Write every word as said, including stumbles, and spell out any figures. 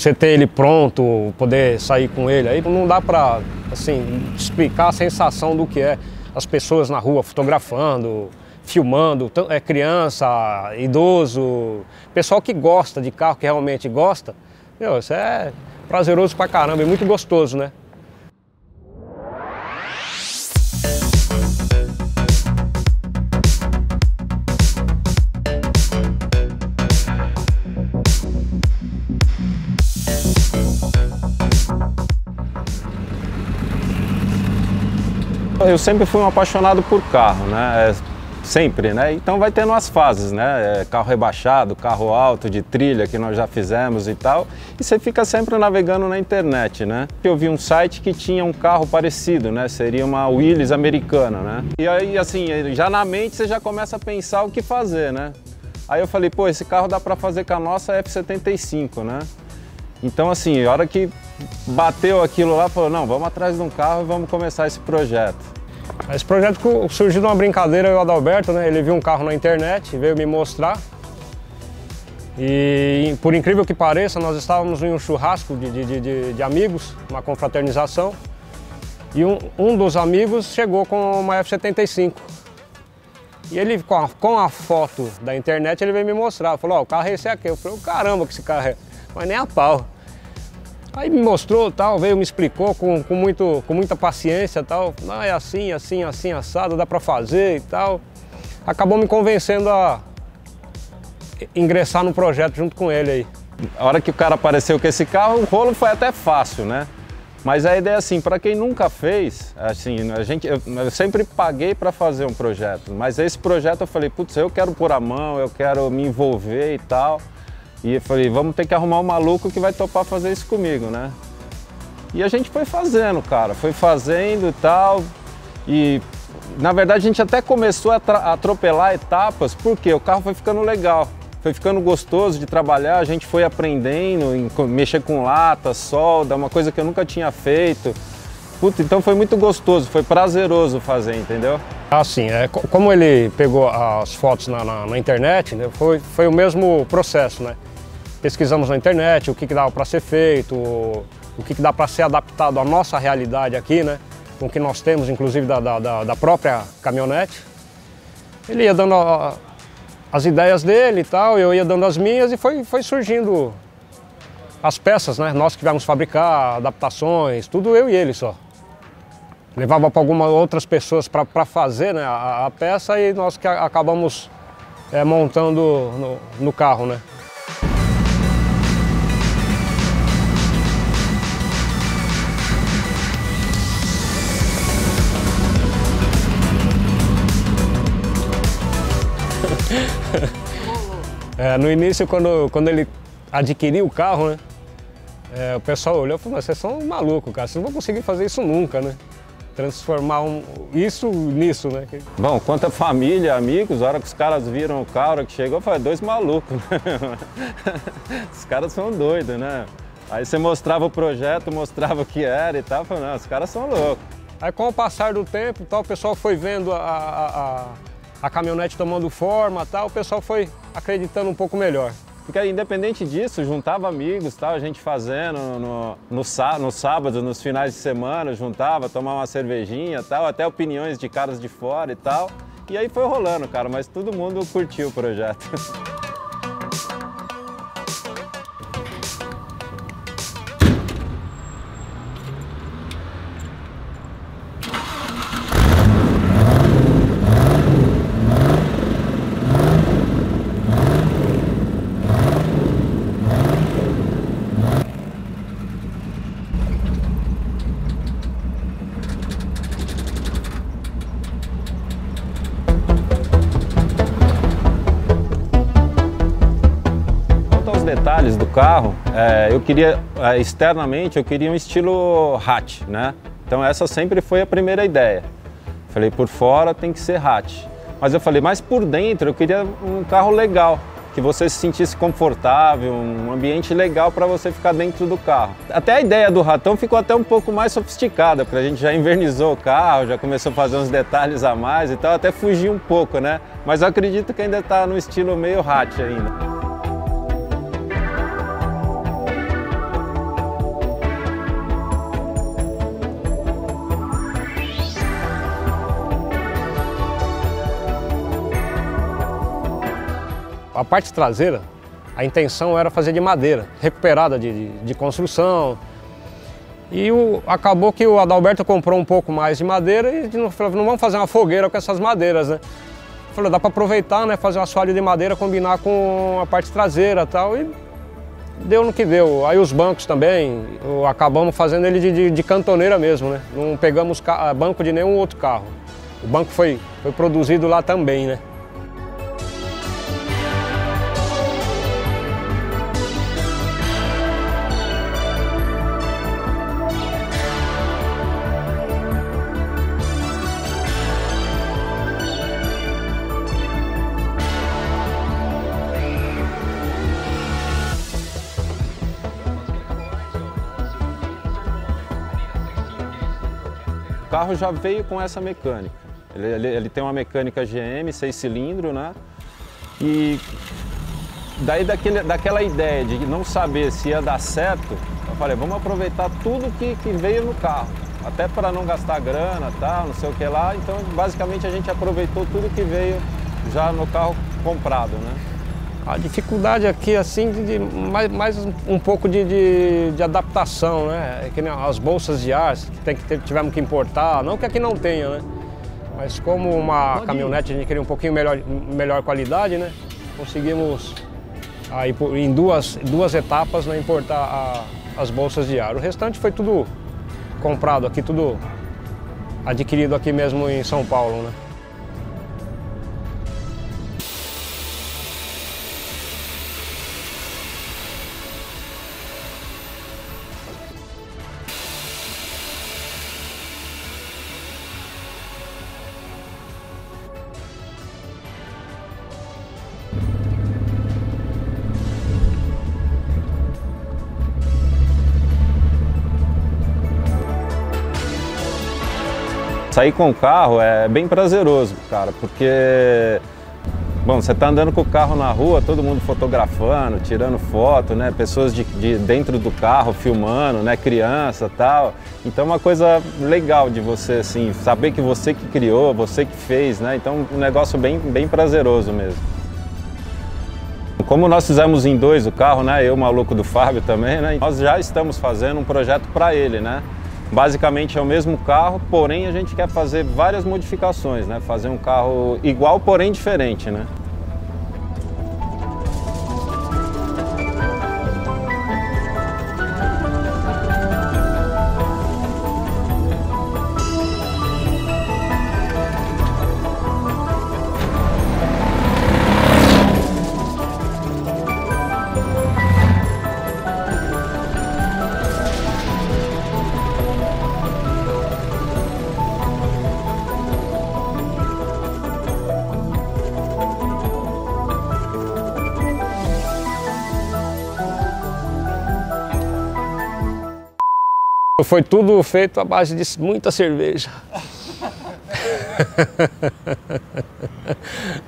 você ter ele pronto, poder sair com ele, aí não dá pra, assim, explicar a sensação do que é as pessoas na rua fotografando, filmando, é criança, idoso, pessoal que gosta de carro, que realmente gosta, meu, isso é prazeroso pra caramba, é muito gostoso, né? Eu sempre fui um apaixonado por carro, né? É, sempre, né? Então vai tendo as fases, né? É, carro rebaixado, carro alto, de trilha, que nós já fizemos e tal. E você fica sempre navegando na internet, né? Eu vi um site que tinha um carro parecido, né? Seria uma Willys americana, né? E aí, assim, já na mente você já começa a pensar o que fazer, né? Aí eu falei, pô, esse carro dá pra fazer com a nossa F setenta e cinco, né? Então, assim, a hora que bateu aquilo lá, falou, não, vamos atrás de um carro e vamos começar esse projeto. Esse projeto surgiu de uma brincadeira, eu e o Adalberto, né? Ele viu um carro na internet, veio me mostrar. E, por incrível que pareça, nós estávamos em um churrasco de, de, de, de amigos, uma confraternização. E um, um dos amigos chegou com uma F setenta e cinco. E ele, com a, com a foto da internet, ele veio me mostrar. Falou, ó, oh, o carro é esse aqui. Eu falei, caramba que esse carro é, mas nem a pau. Aí me mostrou, tal, veio, me explicou com, com, muito, com muita paciência, tal. Não, é assim, assim, assim, assado, dá pra fazer e tal. Acabou me convencendo a ingressar no projeto junto com ele aí. A hora que o cara apareceu com esse carro, o rolo foi até fácil, né? Mas a ideia, assim, para quem nunca fez, assim, a gente, eu, eu sempre paguei para fazer um projeto. Mas esse projeto eu falei, putz, eu quero pôr a mão, eu quero me envolver e tal. E eu falei, vamos ter que arrumar um maluco que vai topar fazer isso comigo, né? E a gente foi fazendo, cara, foi fazendo e tal. E, na verdade, a gente até começou a atropelar etapas, porque o carro foi ficando legal. Foi ficando gostoso de trabalhar, a gente foi aprendendo em mexer com lata, solda, uma coisa que eu nunca tinha feito. Puta, então foi muito gostoso, foi prazeroso fazer, entendeu? Assim, é, como ele pegou as fotos na, na, na internet, né, foi, foi o mesmo processo, né? Pesquisamos na internet o que, que dava para ser feito, o, o que, que dá para ser adaptado à nossa realidade aqui, né? Com o que nós temos, inclusive da, da, da própria caminhonete. Ele ia dando a, as ideias dele e tal, eu ia dando as minhas e foi, foi surgindo as peças, né? Nós que tivemos fabricar, adaptações, tudo eu e ele só. Levava para algumas outras pessoas para fazer, né, a, a peça e nós que acabamos é, montando no, no carro, né? É, no início, quando, quando ele adquiriu o carro, né, é, o pessoal olhou e falou, mas vocês são malucos, cara, vocês não vão conseguir fazer isso nunca, né? Transformar um, isso nisso, né? Bom, quanto a família, amigos, a hora que os caras viram o carro, a hora que chegou, eu falei, dois malucos, né? Os caras são doidos, né? Aí você mostrava o projeto, mostrava o que era e tal, eu falei, não, os caras são loucos. Aí com o passar do tempo, tal, o pessoal foi vendo a, a, a, a caminhonete tomando forma, tal, o pessoal foi acreditando um pouco melhor. Porque independente disso, juntava amigos, tal, a gente fazendo no, no, no sábado, nos finais de semana, juntava, tomava uma cervejinha, tal, até opiniões de caras de fora e tal. E aí foi rolando, cara, mas todo mundo curtiu o projeto. Detalhes do carro, é, eu queria, é, externamente, eu queria um estilo hatch, né? Então essa sempre foi a primeira ideia. Falei, por fora tem que ser hatch. Mas eu falei, mas por dentro eu queria um carro legal, que você se sentisse confortável, um ambiente legal para você ficar dentro do carro. Até a ideia do ratão ficou até um pouco mais sofisticada, porque a gente já invernizou o carro, já começou a fazer uns detalhes a mais e tal, até fugir um pouco, né? Mas eu acredito que ainda está no estilo meio hatch ainda. a parte traseira, a intenção era fazer de madeira, recuperada de, de, de construção. E o, acabou que o Adalberto comprou um pouco mais de madeira e não, não vamos fazer uma fogueira com essas madeiras, né? Falei, dá para aproveitar, né, fazer um assoalho de madeira, combinar com a parte traseira e tal, e deu no que deu. Aí os bancos também, acabamos fazendo ele de, de, de cantoneira mesmo, né? Não pegamos banco de nenhum outro carro. O banco foi, foi produzido lá também, né? O carro já veio com essa mecânica. Ele, ele, ele tem uma mecânica G M, seis cilindros, né? E daí daquele, daquela ideia de não saber se ia dar certo, eu falei, vamos aproveitar tudo que, que veio no carro. Até para não gastar grana, tal, não sei o que lá. Então, basicamente, a gente aproveitou tudo que veio já no carro comprado, né? A dificuldade aqui, assim, de, de mais, mais um pouco de, de, de adaptação, né? É que nem as bolsas de ar que, tem que ter, tivemos que importar, não que aqui não tenha, né? Mas como uma caminhonete a gente queria um pouquinho melhor, melhor qualidade, né? Conseguimos aí, em duas, duas etapas, né, importar a, as bolsas de ar. O restante foi tudo comprado aqui, tudo adquirido aqui mesmo em São Paulo, né? Sair com o carro é bem prazeroso, cara, porque, bom, você tá andando com o carro na rua, todo mundo fotografando, tirando foto, né? Pessoas de, de dentro do carro filmando, né? Criança e tal. Então é uma coisa legal de você, assim, saber que você que criou, você que fez, né? Então um negócio bem, bem prazeroso mesmo. Como nós fizemos em dois o carro, né? Eu, o maluco do Fábio também, né? Nós já estamos fazendo um projeto para ele, né? Basicamente é o mesmo carro, porém a gente quer fazer várias modificações, né? Fazer um carro igual, porém diferente, né? Foi tudo feito à base de muita cerveja.